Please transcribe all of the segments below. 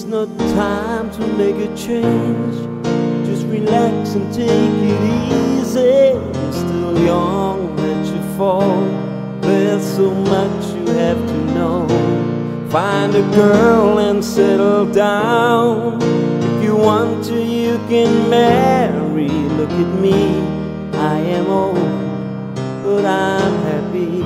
no time to make a change. Just relax and take it easy. You're still young, let you fall. There's so much you have to know. Find a girl and settle down. If you want to, you can marry. Look at me, I am old, but I'm happy.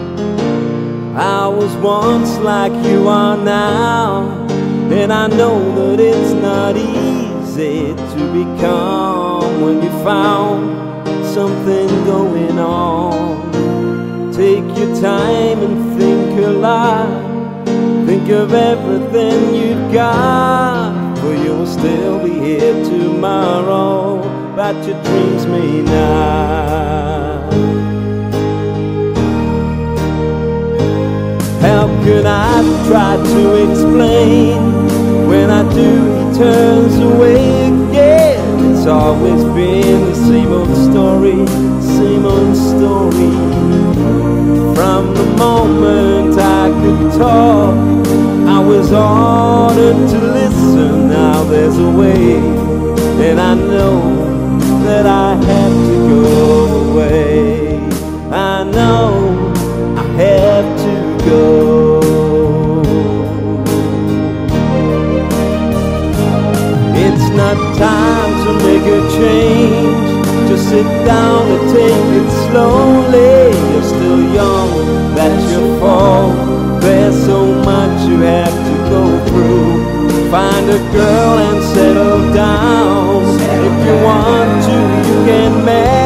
I was once like you are now, and I know that it's not easy to become when you found something going on. Take your time and think a lot. Think of everything you've got, for you'll still be here tomorrow, but your dreams may not. How can I try to explain? When I do, he turns away again. It's always been the same old story, same old story. From the moment I could talk, I was ordered to listen. Now there's a way, and I know that I have to go away. I know I have to go. It's not time to make a change. Just sit down and take it slowly. You're still young, that's your fault. There's so much you have to go through. Find a girl and settle down. If you want to, you can marry.